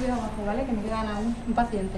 subir abajo, ¿vale? Que me quedan aún un paciente.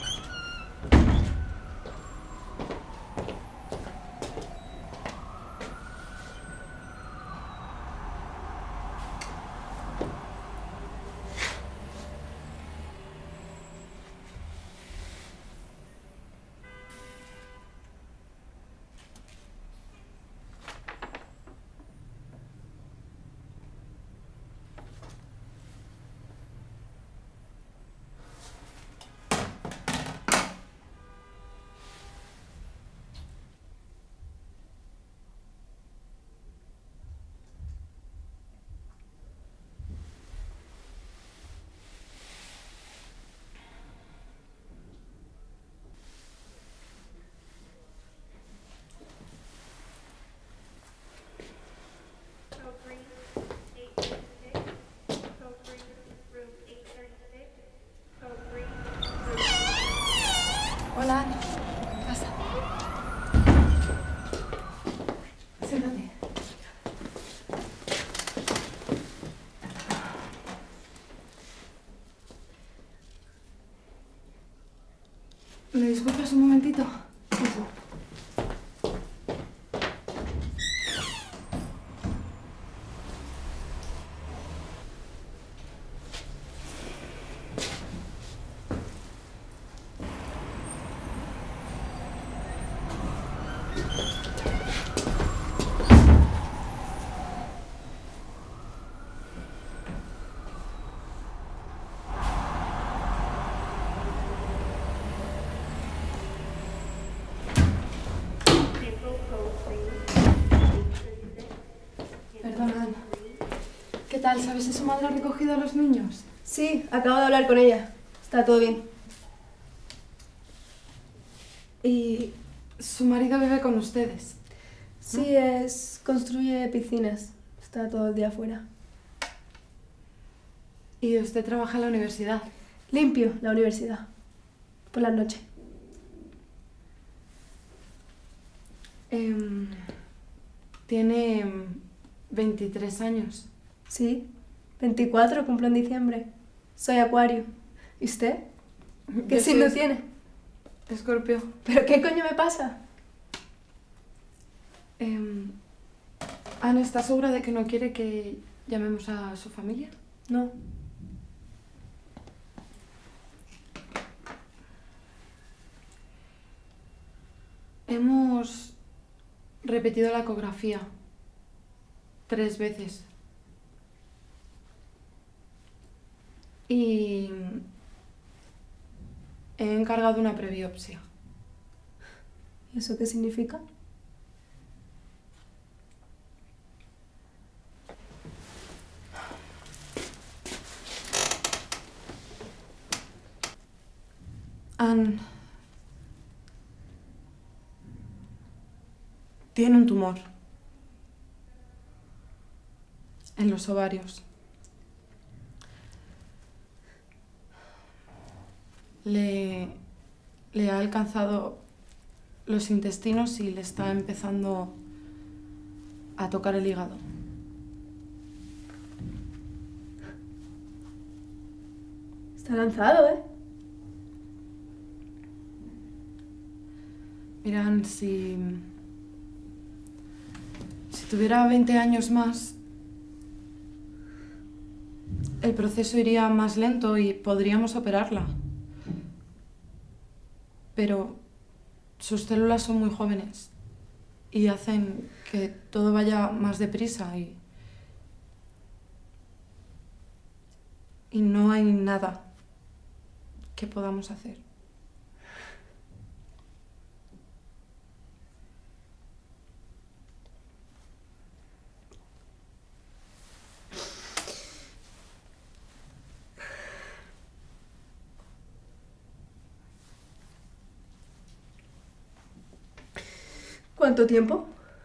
Hola, ¿qué pasa? Siéntate. ¿Me disculpas un momentito? Eso. Perdona, Ana. ¿Qué tal? ¿Sabes si su madre ha recogido a los niños? Sí, acabo de hablar con ella. Está todo bien. ¿Y su marido vive con ustedes? Sí, construye piscinas. Está todo el día afuera. ¿Y usted trabaja en la universidad? Limpio la universidad. Por la noche. Tiene 23 años. Sí, 24, cumplo en diciembre. Soy Acuario. ¿Y usted? ¿Qué Yo signo soy tiene? Escorpio. ¿Pero qué coño me pasa? Ana, ¿está segura de que no quiere que llamemos a su familia? No. Hemos repetido la ecografía 3 veces. Y he encargado una prebiopsia. ¿Y eso qué significa? Ann tiene un tumor en los ovarios. Le ha alcanzado los intestinos y le está empezando a tocar el hígado. Está lanzado, ¿eh? Miran, si tuviera 20 años más, el proceso iría más lento y podríamos operarla. Pero sus células son muy jóvenes y hacen que todo vaya más deprisa y no hay nada que podamos hacer. ¿Cuánto tiempo?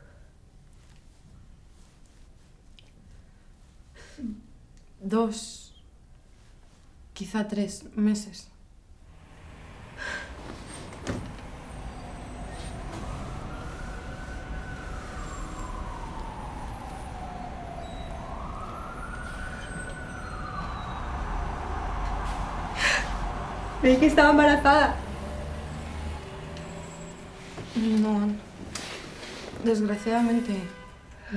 2, quizá 3 meses. Creí que estaba embarazada. No, Ann. Desgraciadamente, no.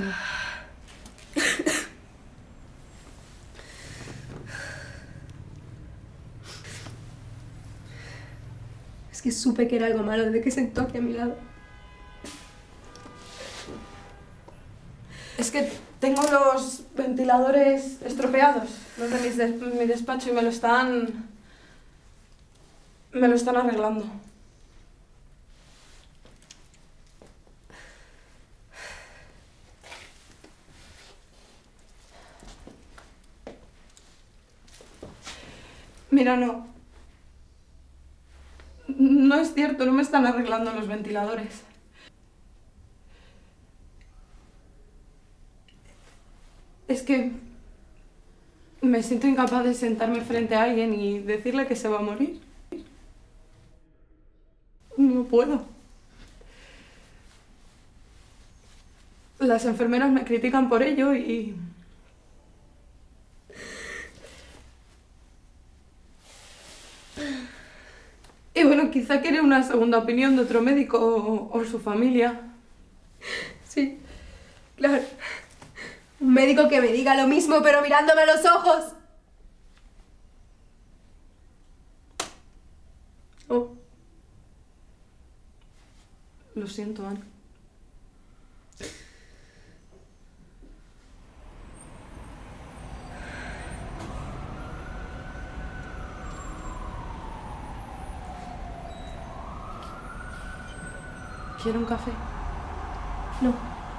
Es que supe que era algo malo desde que sentó aquí a mi lado. Es que tengo los ventiladores estropeados, los de mi despacho, y me lo están arreglando. Mira, no es cierto, no me están arreglando los ventiladores. Es que me siento incapaz de sentarme frente a alguien y decirle que se va a morir. No puedo. Las enfermeras me critican por ello y bueno, quizá quiere una segunda opinión de otro médico o su familia. Sí, claro. Un médico que me diga lo mismo, pero mirándome a los ojos. Oh. Lo siento, Ann. ¿Quiere un café? No.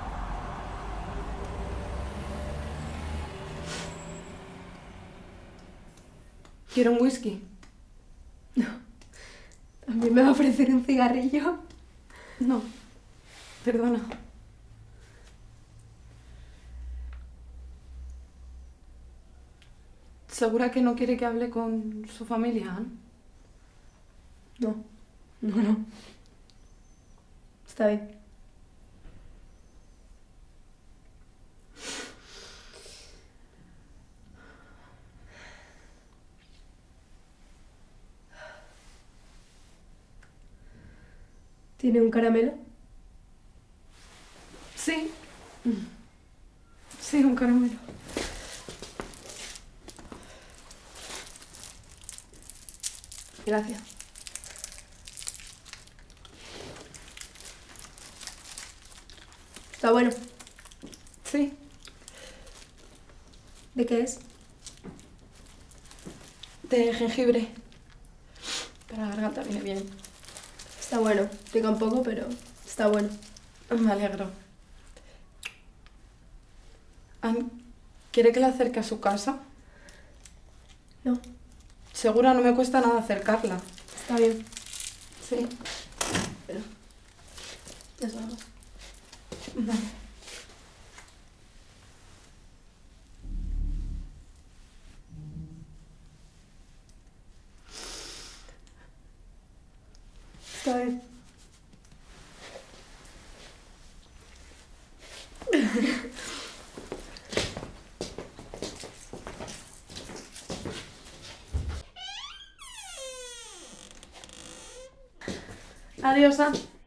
¿Quiere un whisky? No. ¿También me va a ofrecer un cigarrillo? No. Perdona. ¿Segura que no quiere que hable con su familia, Ann? No. No. Está bien. ¿Tiene un caramelo? Sí. Sí, un caramelo. Gracias. Está bueno. Sí. ¿De qué es? De jengibre. Para la garganta viene bien. Está bueno. Pica un poco, pero está bueno. Me alegro. Ann, ¿quiere que la acerque a su casa? No. Segura, no me cuesta nada acercarla. Está bien. Sí. Pero... ya sabemos. Vale. Está bien. Adiós, Ann.